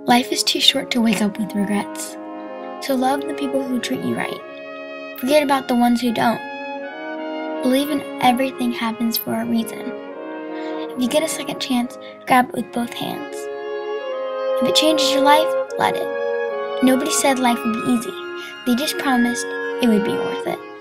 Life is too short to wake up with regrets. So love the people who treat you right. Forget about the ones who don't. Believe in everything happens for a reason. If you get a second chance, grab it with both hands. If it changes your life, let it. Nobody said life would be easy. They just promised it would be worth it.